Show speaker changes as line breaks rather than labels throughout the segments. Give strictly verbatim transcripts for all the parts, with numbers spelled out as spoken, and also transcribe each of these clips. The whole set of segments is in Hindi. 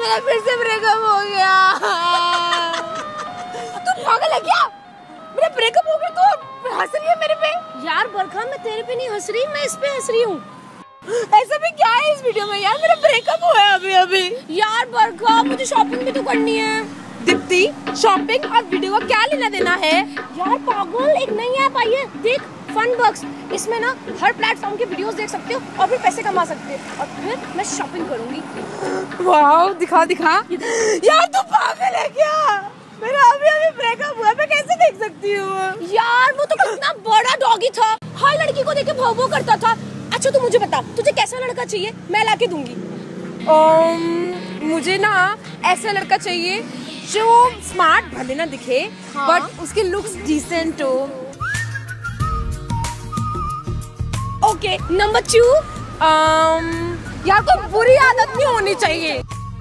मेरा फिर से ब्रेकअप हो गया। तू पागल है क्या? मेरा ब्रेकअप हो गया तो हंस रही है मेरे पे?
यार बरखा मैं तेरे पे नहीं हंस रही, मैं इस पे हंस रही हूँ।
ऐसा भी क्या है इस वीडियो में यार? मेरा ब्रेकअप हुआ है अभी अभी।
यार बरखा मुझे शॉपिंग भी तो करनी है।
दीप्ति, शॉपिंग और वीडियो का क्या लेना देना है?
यार पागल, एक नई ऐप आई है देख, फन बक्स। इसमें ना हर प्लेटफॉर्म के वीडियोस देख सकते हो और फिर पैसे कमा सकते हो और फिर मैं शॉपिंग करूंगी।
वाओ, दिखा दिखा। यार तू पागल है क्या? मेरा अभी अभी ब्रेकअप हुआ, मैं कैसे देख सकती हूँ?
यार वो तो कितना बड़ा डॉगी था, हर लड़की को देख के भौ भौ करता था। अच्छा तू मुझे बता, तुझे कैसा लड़का चाहिए? मैं लाके दूंगी।
um, मुझे ना ऐसा लड़का चाहिए जो स्मार्ट भले ना दिखे,
हाँ?
बट उसके लुक्स डिसेंट हो।
ओके, नंबर टू,
um, यार कोई बुरी आदत नहीं होनी चाहिए।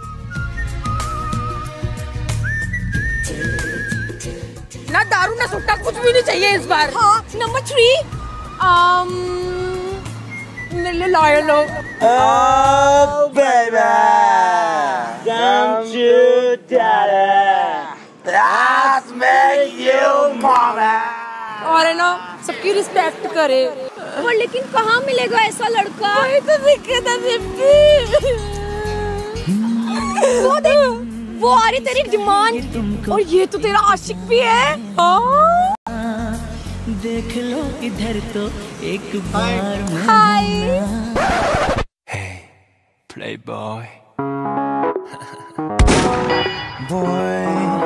ना दारू ना सुट्टा, कुछ भी नहीं चाहिए इस बार।
हाँ नंबर थ्री,
um, मेरे लिए लॉयल हो।
Oh baby, don't you daddy, let's make you mama।
और है ना, सबकी रिस्पेक्ट करे।
पर लेकिन कहाँ मिलेगा ऐसा लड़का?
वही तो दिक्कत है दीप्ति।
वो देख, वो आ रही तेरी डिमांड,
और ये तो तेरा आशिक भी है। हाँ?
देख लो इधर तो एक बार।
हाय।
Hey, playboy.
Boy,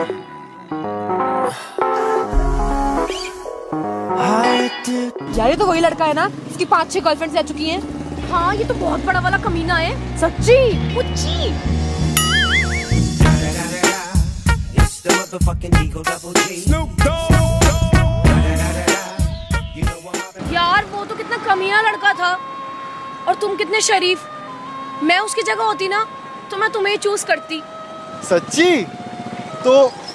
यार ये तो वही लड़का है ना, इसकी पांच छह गर्लफ्रेंड्स रह चुकी हैं।
हाँ ये तो बहुत बड़ा वाला कमीना है।
सच्ची?
मुच्ची। यार वो तो कितना कमीना लड़का था और तुम कितने शरीफ। मैं उसकी जगह होती ना तो मैं तुम्हें चूज करती।
सच्ची? तो